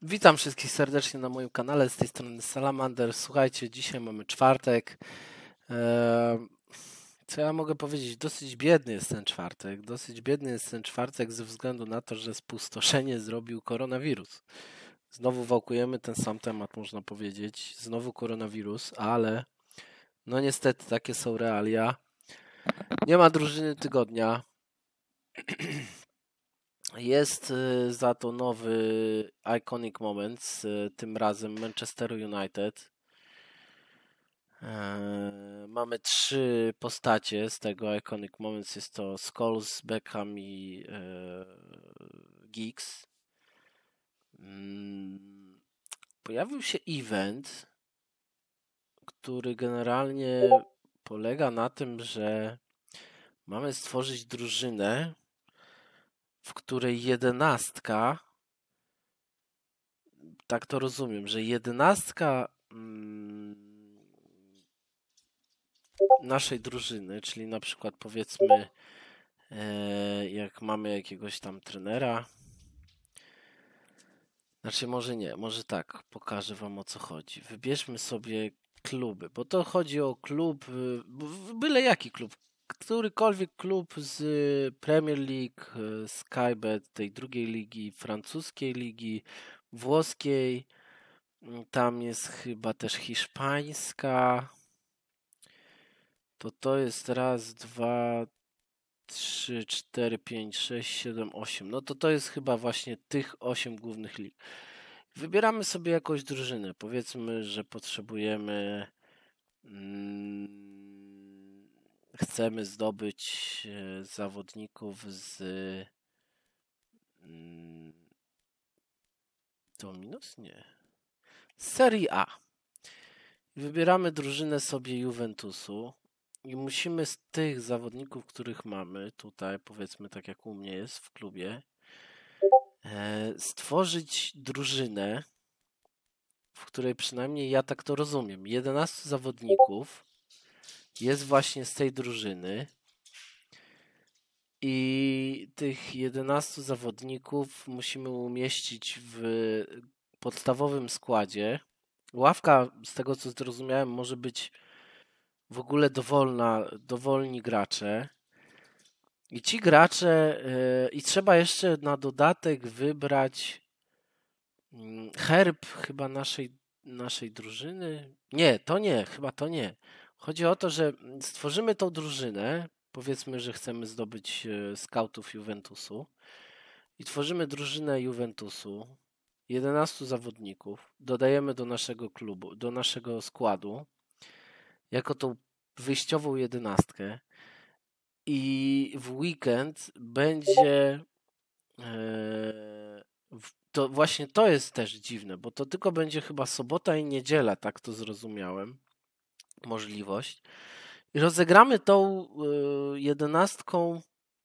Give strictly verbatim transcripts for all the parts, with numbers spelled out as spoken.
Witam wszystkich serdecznie na moim kanale, z tej strony Salamander. Słuchajcie, dzisiaj mamy czwartek. Eee, Co ja mogę powiedzieć? Dosyć biedny jest ten czwartek. Dosyć biedny jest ten czwartek ze względu na to, że spustoszenie zrobił koronawirus. Znowu wałkujemy ten sam temat, można powiedzieć. Znowu koronawirus, ale no niestety takie są realia. Nie ma drużyny tygodnia. Jest y, za to nowy Iconic Moments, y, tym razem Manchester United. Eee, Mamy trzy postacie z tego Iconic Moments. Jest to Scholes, Beckham i e, Giggs. Mm, Pojawił się event, który generalnie polega na tym, że mamy stworzyć drużynę, w której jedenastka, tak to rozumiem, że jedenastka mm, naszej drużyny, czyli na przykład powiedzmy e, jak mamy jakiegoś tam trenera, znaczy może nie, może tak, pokażę wam o co chodzi. Wybierzmy sobie kluby, bo to chodzi o klub, y, b- byle jaki klub, którykolwiek klub z Premier League, y, Skybet, tej drugiej ligi, francuskiej ligi, włoskiej, y, tam jest chyba też hiszpańska. To to jest raz, dwa, trzy, cztery, pięć, sześć, siedem, osiem. No to to jest chyba właśnie tych osiem głównych lig. Wybieramy sobie jakąś drużynę. Powiedzmy, że potrzebujemy, mm, chcemy zdobyć e, zawodników z mm, Dominos? Nie. Z Serie A. Wybieramy drużynę sobie Juventusu i musimy z tych zawodników, których mamy tutaj, powiedzmy tak jak u mnie jest w klubie, e, stworzyć drużynę, w której przynajmniej ja tak to rozumiem. jedenastu zawodników jest właśnie z tej drużyny i tych jedenastu zawodników musimy umieścić w podstawowym składzie. Ławka, z tego co zrozumiałem, może być w ogóle dowolna, dowolni gracze. I ci gracze, yy, i trzeba jeszcze na dodatek wybrać mm, herb chyba naszej, naszej drużyny. Nie, to nie, chyba to nie. Chodzi o to, że stworzymy tą drużynę, powiedzmy, że chcemy zdobyć e, skautów Juventusu i tworzymy drużynę Juventusu, jedenastu zawodników, dodajemy do naszego klubu, do naszego składu, jako tą wyjściową jedenastkę i w weekend będzie e, w- to właśnie to jest też dziwne, bo to tylko będzie chyba sobota i niedziela, tak to zrozumiałem, możliwość. I rozegramy tą e, jedenastką,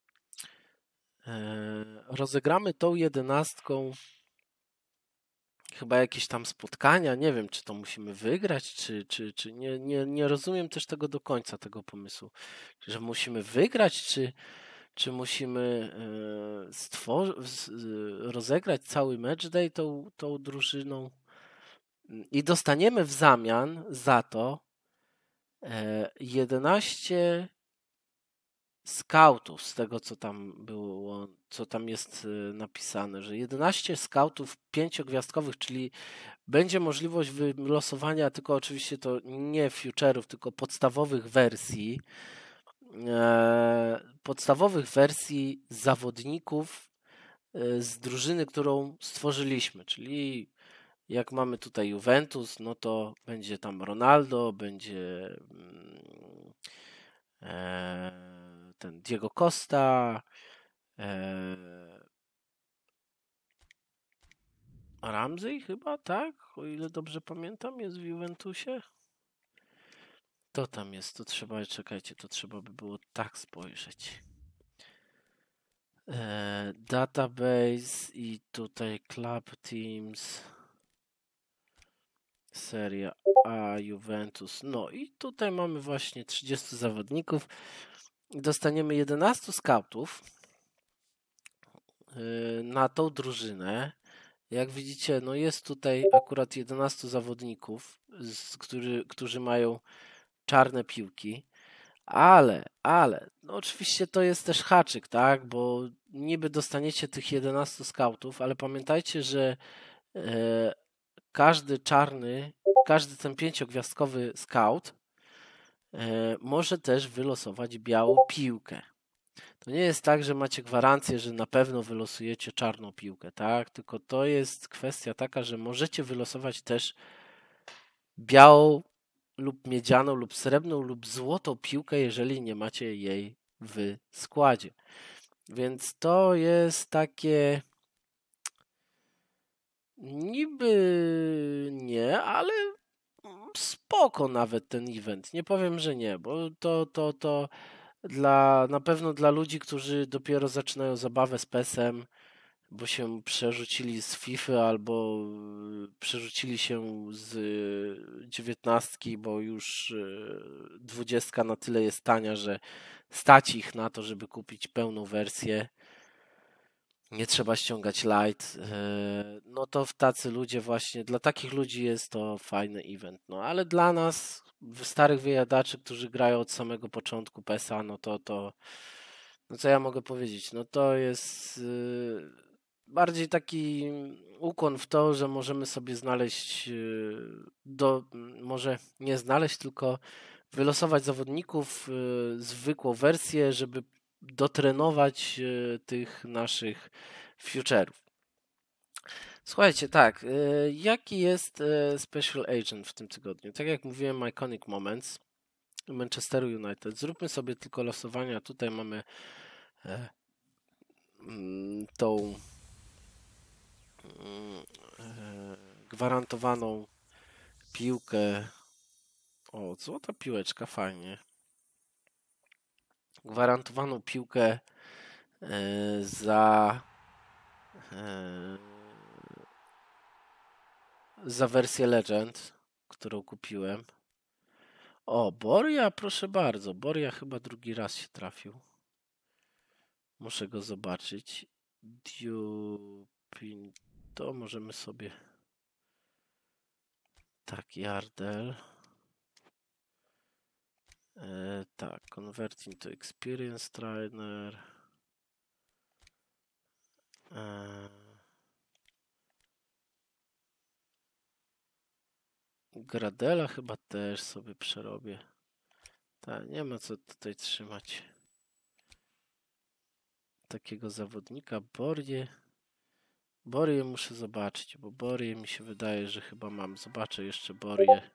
e, rozegramy tą jedenastką chyba jakieś tam spotkania, nie wiem, czy to musimy wygrać, czy, czy, czy nie, nie, nie rozumiem też tego do końca, tego pomysłu, że musimy wygrać, czy, czy musimy e, stwor- z- rozegrać cały matchday tą, tą drużyną i dostaniemy w zamian za to e, jedenaście skautów, z tego co tam było, co tam jest e, napisane, że jedenaście skautów pięciogwiazdkowych, czyli będzie możliwość wylosowania, tylko oczywiście to nie future'ów, tylko podstawowych wersji, e, podstawowych wersji zawodników e, z drużyny, którą stworzyliśmy, czyli jak mamy tutaj Juventus, no to będzie tam Ronaldo, będzie mm, e, ten Diego Costa, e, Ramsey chyba, tak? O ile dobrze pamiętam, jest w Juventusie. To tam jest, to trzeba, czekajcie, to trzeba by było tak spojrzeć. E, database i tutaj Club Teams, Seria A, Juventus. No i tutaj mamy właśnie trzydziestu zawodników. Dostaniemy jedenastu scoutów e, na tą drużynę. Jak widzicie, no jest tutaj akurat jedenastu zawodników, z, który, którzy mają czarne piłki, ale, ale, no oczywiście to jest też haczyk, tak, bo niby dostaniecie tych jedenastu skautów, ale pamiętajcie, że e, każdy czarny, każdy ten pięciogwiazdkowy scout e, może też wylosować białą piłkę. To nie jest tak, że macie gwarancję, że na pewno wylosujecie czarną piłkę, tak? Tylko to jest kwestia taka, że możecie wylosować też białą lub miedzianą lub srebrną lub złotą piłkę, jeżeli nie macie jej w składzie. Więc to jest takie niby nie, ale spoko nawet ten event. Nie powiem, że nie, bo to, to, to dla, na pewno dla ludzi, którzy dopiero zaczynają zabawę z pesem, bo się przerzucili z FIFA albo przerzucili się z dziewiętnastki, bo już dwudziestka na tyle jest tania, że stać ich na to, żeby kupić pełną wersję. Nie trzeba ściągać light. No to w tacy ludzie właśnie, dla takich ludzi jest to fajny event. No ale dla nas, starych wyjadaczy, którzy grają od samego początku pesa, no to to, no co ja mogę powiedzieć? No to jest bardziej taki ukłon w to, że możemy sobie znaleźć do, może nie znaleźć, tylko wylosować zawodników, zwykłą wersję, żeby dotrenować tych naszych future'ów. Słuchajcie, tak, jaki jest Special Agent w tym tygodniu? Tak jak mówiłem, Iconic Moments Manchesteru United. Zróbmy sobie tylko losowania. Tutaj mamy tą gwarantowaną piłkę. O, złota piłeczka, fajnie. Gwarantowaną piłkę za za wersję Legend, którą kupiłem. O, Boria, proszę bardzo. Boria chyba drugi raz się trafił. Muszę go zobaczyć. Dupin, to możemy sobie... Tak, Yardel. E, tak, Converting to Experience Trainer. E, Gradela chyba też sobie przerobię. Tak, nie ma co tutaj trzymać takiego zawodnika. Borię. Borię muszę zobaczyć, bo Borię mi się wydaje, że chyba mam. Zobaczę jeszcze Borię.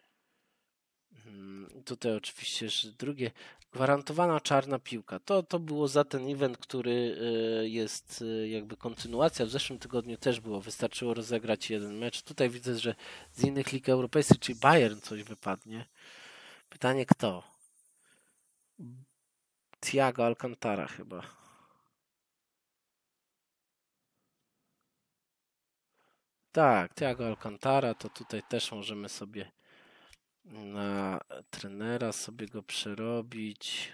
Hmm, tutaj oczywiście jeszcze drugie. Gwarantowana czarna piłka. To, to było za ten event, który jest jakby kontynuacja. W zeszłym tygodniu też było. Wystarczyło rozegrać jeden mecz. Tutaj widzę, że z innych lig europejskich, czyli Bayern coś wypadnie. Pytanie kto? Thiago Alcantara chyba. Tak, Thiago Alcantara, to tutaj też możemy sobie na trenera sobie go przerobić.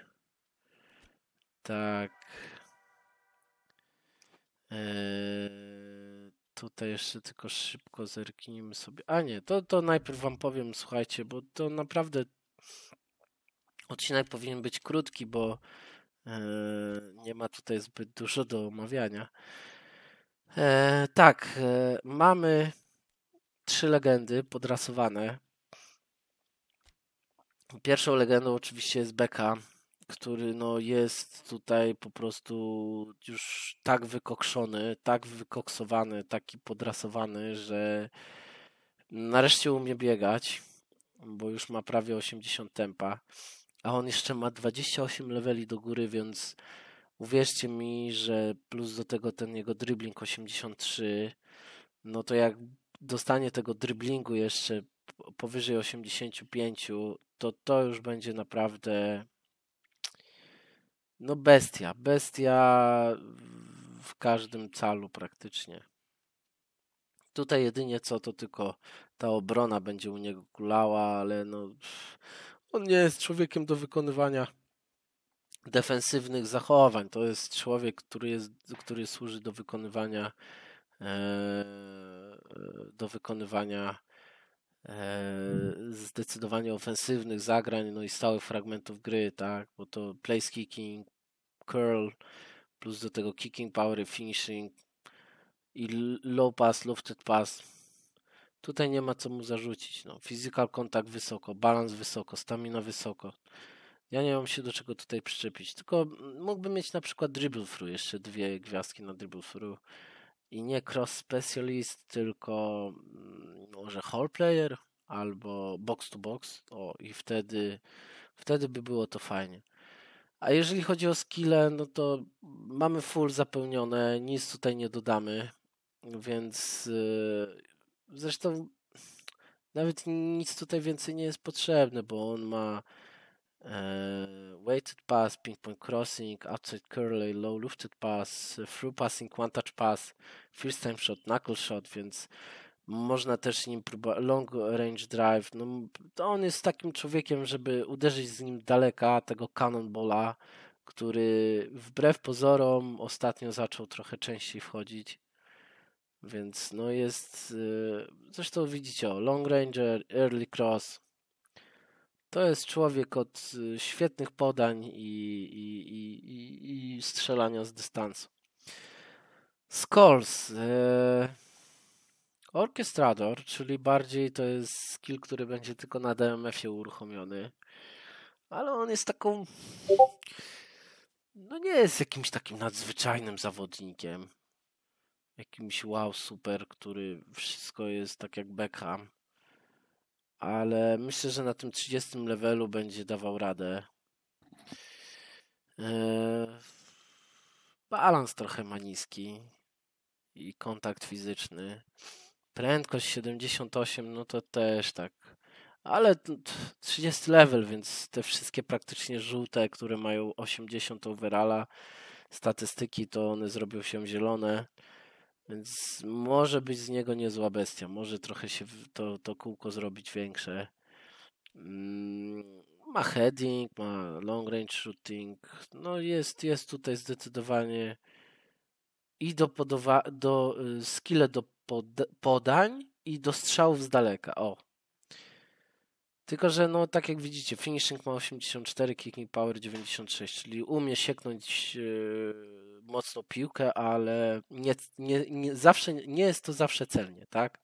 Tak. Eee, tutaj jeszcze tylko szybko zerknijmy sobie. A nie, to, to najpierw wam powiem, słuchajcie, bo to naprawdę odcinek powinien być krótki, bo eee, nie ma tutaj zbyt dużo do omawiania. Eee, tak, eee, mamy trzy legendy podrasowane. Pierwszą legendą oczywiście jest Beka, który no jest tutaj po prostu już tak wykokszony, tak wykoksowany, taki podrasowany, że nareszcie umie biegać, bo już ma prawie osiemdziesiąt tempa, a on jeszcze ma dwadzieścia osiem leveli do góry, więc uwierzcie mi, że plus do tego ten jego dribbling osiemdziesiąt trzy, no to jak dostanie tego dribblingu jeszcze powyżej osiemdziesiąt pięć, to to już będzie naprawdę no bestia, bestia w każdym calu praktycznie. Tutaj jedynie co to tylko ta obrona będzie u niego kulała, ale no on nie jest człowiekiem do wykonywania defensywnych zachowań. To jest człowiek, który jest, który służy do wykonywania do wykonywania zdecydowanie ofensywnych zagrań, no i stałych fragmentów gry, tak, bo to place kicking, curl, plus do tego kicking power i finishing i low pass, lofted pass. Tutaj nie ma co mu zarzucić. No. Physical contact wysoko, balans wysoko, stamina wysoko. Ja nie mam się do czego tutaj przyczepić, tylko mógłbym mieć na przykład dribble through, jeszcze dwie gwiazdki na dribble through i nie cross specialist, tylko może hall player albo box to box. O, i wtedy wtedy by było to fajnie. A jeżeli chodzi o skille, no to mamy full zapełnione, nic tutaj nie dodamy, więc yy, zresztą nawet nic tutaj więcej nie jest potrzebne, bo on ma e, weighted pass, ping point crossing, outside curly, low lofted pass, through passing, one touch pass, first time shot, knuckle shot, więc można też nim próbować, long range drive, no to on jest takim człowiekiem, żeby uderzyć z nim daleka, tego cannonballa, który wbrew pozorom ostatnio zaczął trochę częściej wchodzić. Więc no jest, zresztą widzicie, o, long ranger, early cross. To jest człowiek od świetnych podań i, i, i, i, i strzelania z dystansu. Skulls. E, Orchestrador, czyli bardziej to jest skill, który będzie tylko na D M F-ie uruchomiony. Ale on jest taką... No nie jest jakimś takim nadzwyczajnym zawodnikiem. Jakimś wow super, który wszystko jest tak jak Beckham. Ale myślę, że na tym trzydziestym levelu będzie dawał radę. Eee, balans trochę ma niski i kontakt fizyczny. Prędkość siedemdziesiąt osiem, no to też tak. Ale trzydziesty level, więc te wszystkie praktycznie żółte, które mają osiemdziesiąt overalla, statystyki, to one zrobią się zielone. Więc może być z niego niezła bestia. Może trochę się to, to kółko zrobić większe. Ma heading, ma long range shooting. No jest, jest tutaj zdecydowanie i do, podowa- do skille do pod- podań i do strzałów z daleka. O. Tylko, że no tak jak widzicie, finishing ma osiemdziesiąt cztery, kicking power dziewięćdziesiąt sześć, czyli umie sieknąć yy, mocno piłkę, ale nie, nie, nie, zawsze, nie jest to zawsze celnie, tak?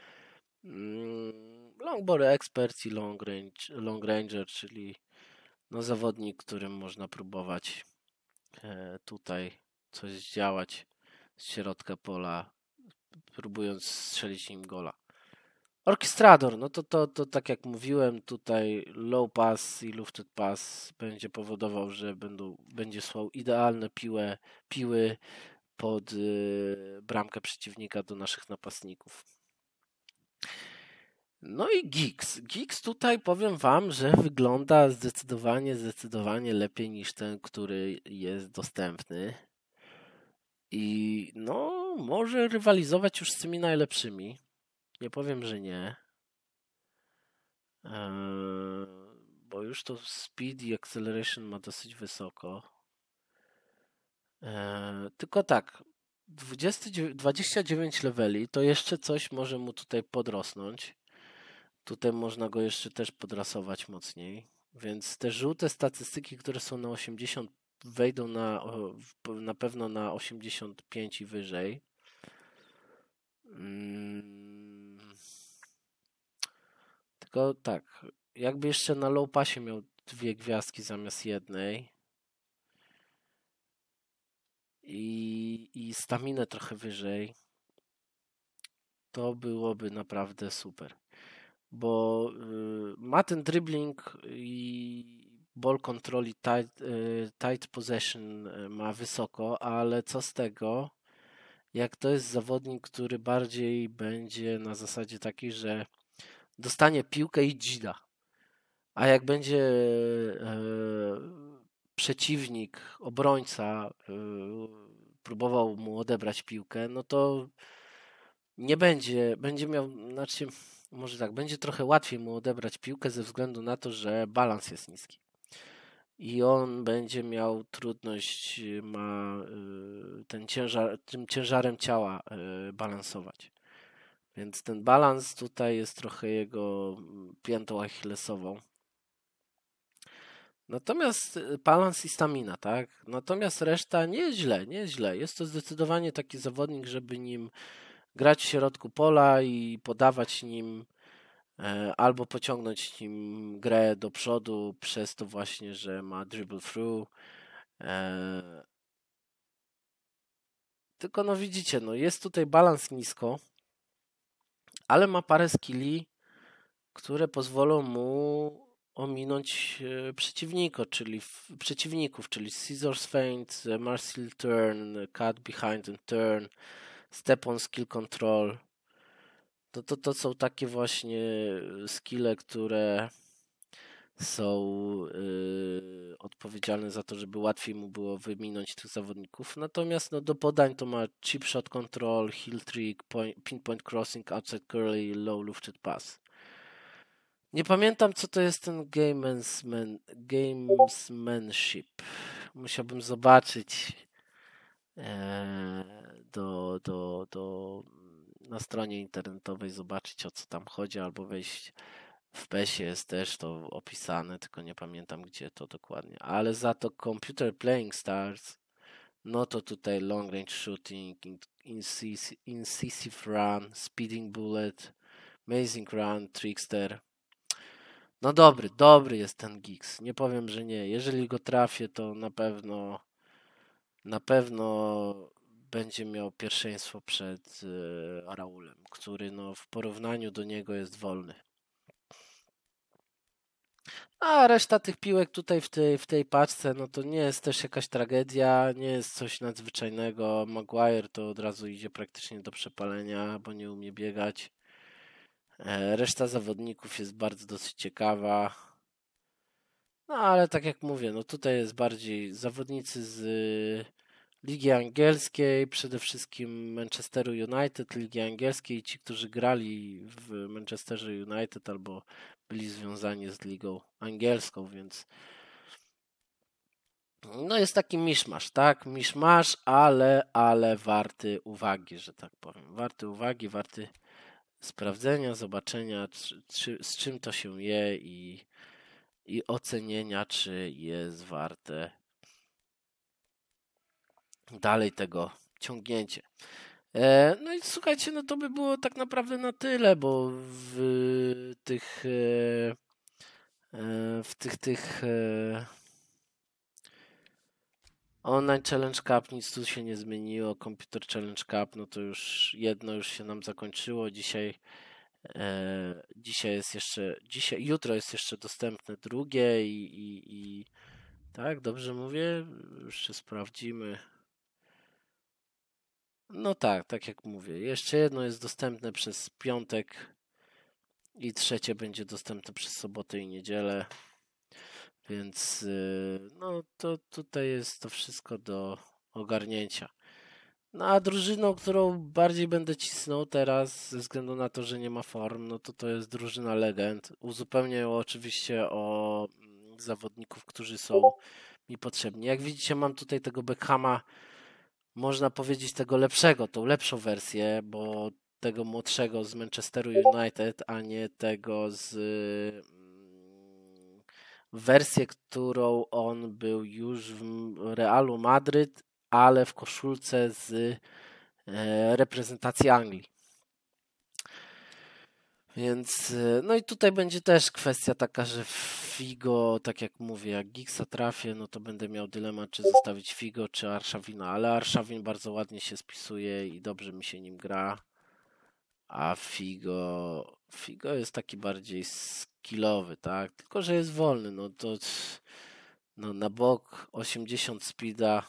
Mm, long ball expert i long, range, long ranger, czyli no zawodnik, którym można próbować e, tutaj coś działać z środka pola, próbując strzelić im gola. Orchestrador, no to, to, to tak jak mówiłem, tutaj low pass i lofted pass będzie powodował, że będą, będzie słał idealne piłę, piły pod y, bramkę przeciwnika do naszych napastników. No i Giggs. Giggs tutaj powiem wam, że wygląda zdecydowanie, zdecydowanie lepiej niż ten, który jest dostępny. I no, może rywalizować już z tymi najlepszymi. Nie powiem, że nie. Eee, bo już to speed i acceleration ma dosyć wysoko. Eee, tylko tak, dwadzieścia dziewięć leveli to jeszcze coś może mu tutaj podrosnąć. Tutaj można go jeszcze też podrasować mocniej. Więc te żółte statystyki, które są na osiemdziesiąt, wejdą na, na pewno na osiemdziesiąt pięć i wyżej. Hmm. Tylko tak, jakby jeszcze na low passie miał dwie gwiazdki zamiast jednej i, i staminę trochę wyżej, to byłoby naprawdę super. Bo y, ma ten dribbling i ball control i tight, y, tight possession ma wysoko, ale co z tego, jak to jest zawodnik, który bardziej będzie na zasadzie takiej, że dostanie piłkę i dzida. A jak będzie e, przeciwnik, obrońca e, próbował mu odebrać piłkę, no to nie będzie, będzie miał, znaczy, może tak, będzie trochę łatwiej mu odebrać piłkę ze względu na to, że balans jest niski. i on będzie miał trudność, ma ten ciężar, tym ciężarem ciała balansować. Więc ten balans tutaj jest trochę jego piętą achillesową. Natomiast balans i stamina, tak? Natomiast reszta nie jest źle, nie jest źle. Jest to zdecydowanie taki zawodnik, żeby nim grać w środku pola i podawać nim albo pociągnąć nim grę do przodu przez to właśnie, że ma dribble through. Tylko no widzicie, no jest tutaj balans nisko, ale ma parę skilli, które pozwolą mu ominąć przeciwnika, czyli przeciwników, czyli Scissors Feint, Martial Turn, Cut Behind and Turn, Step on Skill Control. To, to, to są takie właśnie skille, które są yy, odpowiedzialne za to, żeby łatwiej mu było wyminąć tych zawodników. Natomiast no, do podań to ma Chip Shot Control, Heel Trick, point, Pinpoint Crossing, Outside Curly, Low Lofted Pass. Nie pamiętam, co to jest ten gamesman, gamesmanship. Musiałbym zobaczyć e, do, do, do, na stronie internetowej, zobaczyć, o co tam chodzi, albo wejść w P E S-ie jest też to opisane, tylko nie pamiętam, gdzie to dokładnie. Ale za to Computer Playing Stars, no to tutaj Long Range Shooting, Incisive Run, Speeding Bullet, Amazing Run, Trickster. No dobry, dobry jest ten Giggs. Nie powiem, że nie. Jeżeli go trafię, to na pewno na pewno będzie miał pierwszeństwo przed e, Raulem, który no w porównaniu do niego jest wolny. A reszta tych piłek tutaj w tej, w tej paczce, no to nie jest też jakaś tragedia, nie jest coś nadzwyczajnego. Maguire to od razu idzie praktycznie do przepalenia, bo nie umie biegać. Reszta zawodników jest bardzo dosyć ciekawa. No ale tak jak mówię, no tutaj jest bardziej zawodnicy z Ligi Angielskiej, przede wszystkim Manchesteru United, Ligi Angielskiej, ci, którzy grali w Manchesterze United albo byli związani z Ligą Angielską, więc no jest taki miszmasz, tak? Miszmasz, ale, ale warty uwagi, że tak powiem. Warty uwagi, warty sprawdzenia, zobaczenia, czy, czy, z czym to się je i, i ocenienia, czy jest warte dalej tego ciągnięcie. E, no i słuchajcie, no to by było tak naprawdę na tyle, bo w tych e, w tych tych e, Online Challenge Cup nic tu się nie zmieniło. Computer Challenge Cup, no to już jedno już się nam zakończyło. Dzisiaj e, dzisiaj jest jeszcze, dzisiaj, jutro jest jeszcze dostępne drugie i, i, i tak, dobrze mówię? Jeszcze sprawdzimy. No tak, tak jak mówię. Jeszcze jedno jest dostępne przez piątek i trzecie będzie dostępne przez sobotę i niedzielę. Więc no to tutaj jest to wszystko do ogarnięcia. No a drużyną, którą bardziej będę cisnął teraz, ze względu na to, że nie ma form, no to to jest drużyna legend. Uzupełnię ją oczywiście o zawodników, którzy są mi potrzebni. Jak widzicie, mam tutaj tego Beckhama, można powiedzieć tego lepszego, tą lepszą wersję, bo tego młodszego z Manchesteru United, a nie tego z wersję, którą on był już w Realu Madryt, ale w koszulce z reprezentacji Anglii. Więc no i tutaj będzie też kwestia taka, że Figo, tak jak mówię, jak Giggsa trafię, no to będę miał dylemat, czy zostawić Figo, czy Arszawina, ale Arszawin bardzo ładnie się spisuje i dobrze mi się nim gra, a Figo, Figo jest taki bardziej skillowy, tak, tylko że jest wolny, no to no na bok osiemdziesiąt speeda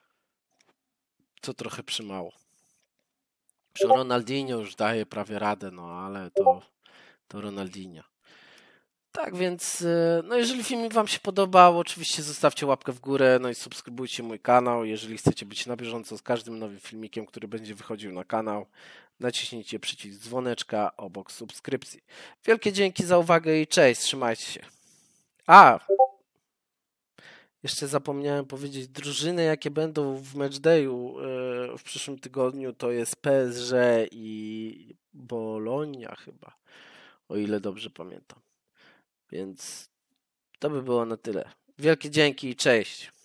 to trochę przymało. Przy Ronaldinho już daje prawie radę, no ale to, to Ronaldinho. Tak więc, no jeżeli film Wam się podobał, oczywiście zostawcie łapkę w górę, no i subskrybujcie mój kanał. Jeżeli chcecie być na bieżąco z każdym nowym filmikiem, który będzie wychodził na kanał, naciśnijcie przycisk dzwoneczka obok subskrypcji. Wielkie dzięki za uwagę i cześć, trzymajcie się. A! Jeszcze zapomniałem powiedzieć, drużyny jakie będą w matchdayu e, w przyszłym tygodniu to jest P S G i Bologna chyba, o ile dobrze pamiętam. Więc to by było na tyle. Wielkie dzięki i cześć.